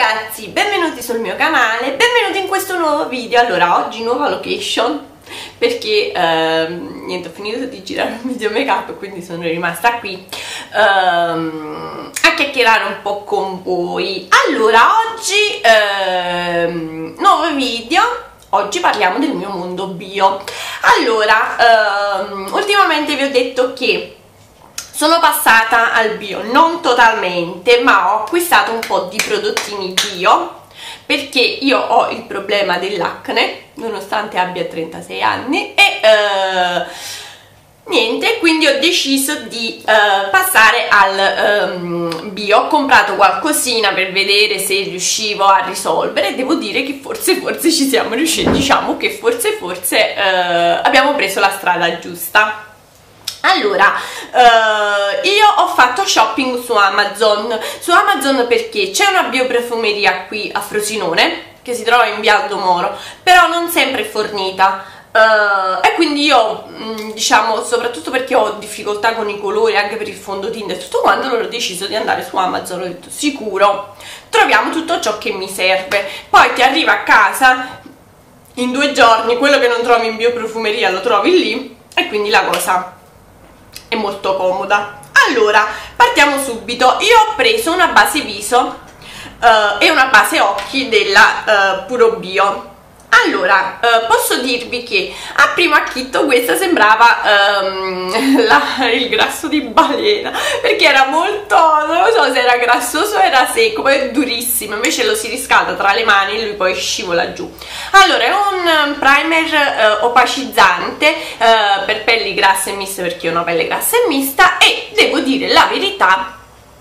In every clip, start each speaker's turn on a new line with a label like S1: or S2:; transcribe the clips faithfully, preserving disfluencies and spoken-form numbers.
S1: ragazzi, benvenuti sul mio canale, benvenuti in questo nuovo video. Allora, oggi nuova location perché ehm, niente, ho finito di girare un video make up, quindi sono rimasta qui ehm, a chiacchierare un po' con voi. Allora, oggi ehm, nuovo video. Oggi parliamo del mio mondo bio. Allora, ehm, ultimamente vi ho detto che sono passata al bio, non totalmente, ma ho acquistato un po' di prodottini bio perché io ho il problema dell'acne, nonostante abbia trentasei anni, e eh, niente, quindi ho deciso di eh, passare al um, bio. Ho comprato qualcosina per vedere se riuscivo a risolvere e devo dire che forse forse ci siamo riusciti, diciamo che forse forse eh, abbiamo preso la strada giusta. Allora, uh, io ho fatto shopping su Amazon, su Amazon perché c'è una bioprofumeria qui a Frosinone, che si trova in via Aldo Moro, però non sempre è fornita, uh, e quindi io, mh, diciamo, soprattutto perché ho difficoltà con i colori, anche per il fondotinta e tutto quanto, allora ho deciso di andare su Amazon. Ho detto, sicuro, troviamo tutto ciò che mi serve, poi ti arriva a casa in due giorni, quello che non trovi in bioprofumeria lo trovi lì, e quindi la cosa è molto comoda. Allora, partiamo subito. Io ho preso una base viso uh, e una base occhi della uh, Puro Bio. Allora, uh, posso dirvi che a primo acchito questa sembrava um, la, il grasso di balena, perché era molto, non lo so se era grassoso o era secco, poi è durissimo, invece lo si riscalda tra le mani e lui poi scivola giù. Allora, è un primer uh, opacizzante uh, per pelli grasse e miste, perché ho una pelle grassa e mista, e devo dire la verità,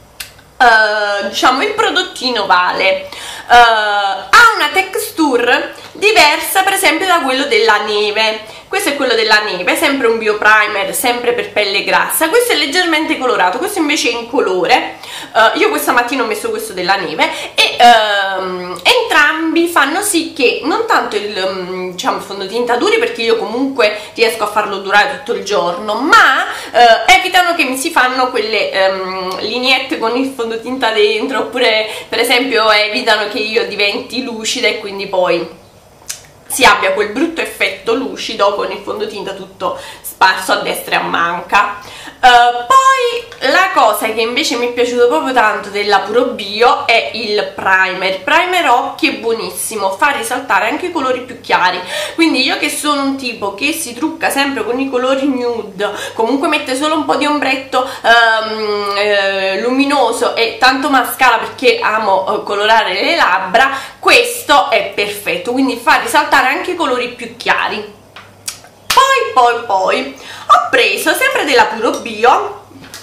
S1: Uh, diciamo il prodottino vale, uh, ha una texture diversa per esempio da quello della neve. Questo è quello della neve, sempre un bio primer, sempre per pelle grassa. Questo è leggermente colorato, questo invece è incolore. Uh, io questa mattina ho messo questo della neve e uh, entrambi fanno sì che non tanto il, um, diciamo, il fondotinta duri, perché io comunque riesco a farlo durare tutto il giorno, ma uh, evitano che mi si fanno quelle um, lineette con il fondotinta dentro, oppure per esempio evitano che io diventi lucida e quindi poi si abbia quel brutto effetto lucido con il fondotinta tutto sparso a destra e a manca. Uh, poi la cosa che invece mi è piaciuto proprio tanto della Puro Bio è il primer. Primer occhi è buonissimo, fa risaltare anche i colori più chiari, quindi io che sono un tipo che si trucca sempre con i colori nude, comunque mette solo un po' di ombretto um, eh, luminoso e tanto mascara perché amo uh, colorare le labbra, questo è perfetto, quindi fa risaltare anche i colori più chiari. Poi poi poi ho preso sempre della Puro Bio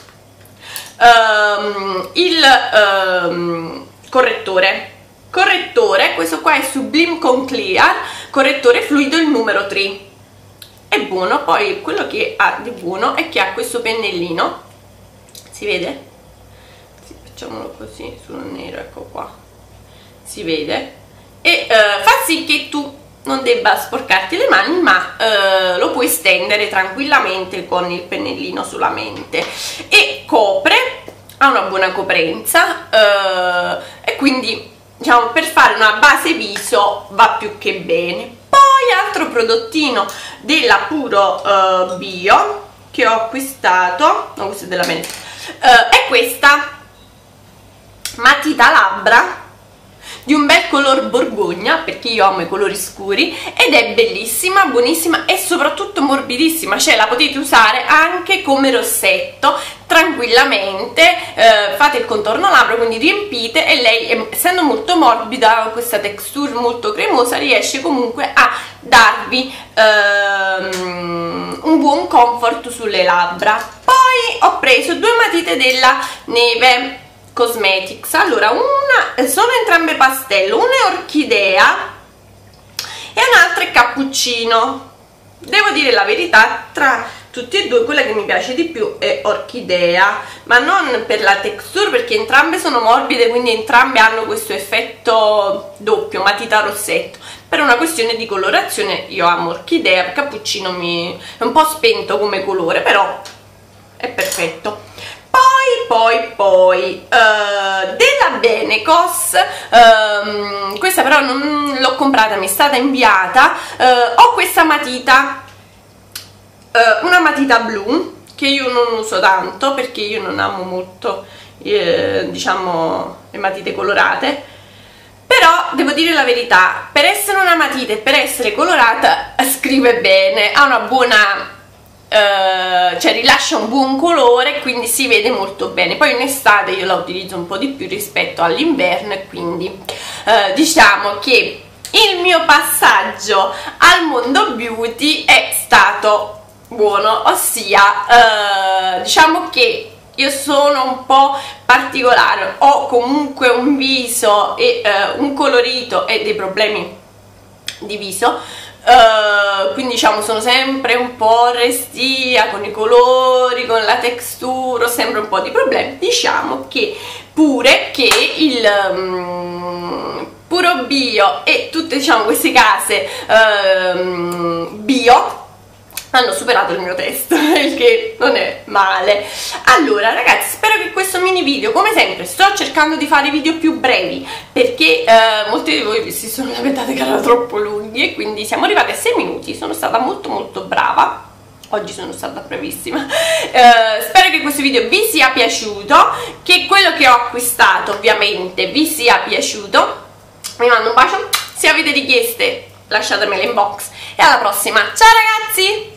S1: um, il um, correttore correttore questo qua è Sublime Con Clear, correttore fluido il numero tre. È buono. Poi quello che ha di buono è che ha questo pennellino, si vede? Sì, facciamolo così sul nero, ecco qua, si vede, e uh, fa sì che tu non debba sporcarti le mani, ma eh, lo puoi stendere tranquillamente con il pennellino solamente, e copre, ha una buona coprenza, eh, e quindi diciamo per fare una base viso va più che bene. Poi altro prodottino della Puro eh, Bio che ho acquistato, no, questo è della Bene, eh, è questa matita labbra di un bel color borgogna, perché io amo i colori scuri, ed è bellissima, buonissima e soprattutto morbidissima, cioè la potete usare anche come rossetto tranquillamente. Eh, fate il contorno labbra, quindi riempite, e lei, essendo molto morbida, questa texture molto cremosa, riesce comunque a darvi ehm, un buon comfort sulle labbra. Poi ho preso due matite della Neve Cosmetics. Allora, una, sono entrambe pastello, una è orchidea e un'altra è cappuccino. Devo dire la verità, tra tutti e due quella che mi piace di più è orchidea, ma non per la texture, perché entrambe sono morbide, quindi entrambe hanno questo effetto doppio, matita rossetto. Per una questione di colorazione io amo orchidea, cappuccino mi è un po' spento come colore, però è perfetto. Poi poi poi uh, della Benecos, uh, questa però non l'ho comprata, mi è stata inviata. Uh, ho questa matita, uh, una matita blu che io non uso tanto perché io non amo molto eh, diciamo le matite colorate, però devo dire la verità, per essere una matita e per essere colorata scrive bene, ha una buona Uh, cioè rilascia un buon colore, quindi si vede molto bene. Poi in estate io la utilizzo un po' di più rispetto all'inverno e quindi uh, diciamo che il mio passaggio al mondo beauty è stato buono, ossia uh, diciamo che io sono un po' particolare, ho comunque un viso e uh, un colorito e dei problemi di viso. Uh, quindi diciamo sono sempre un po' restia con i colori, con la textura, ho sempre un po' di problemi. Diciamo che pure che il um, Puro Bio e tutte diciamo queste case um, bio hanno superato il mio test, il che non è male. Allora ragazzi, spero che questo mini video, come sempre sto cercando di fare video più brevi perché eh, molti di voi si sono lamentati che erano troppo lunghi e quindi siamo arrivati a sei minuti, sono stata molto molto brava. Oggi sono stata bravissima. eh, Spero che questo video vi sia piaciuto, che quello che ho acquistato ovviamente vi sia piaciuto. Vi mando un bacio, se avete richieste lasciatemele in box e alla prossima, ciao ragazzi!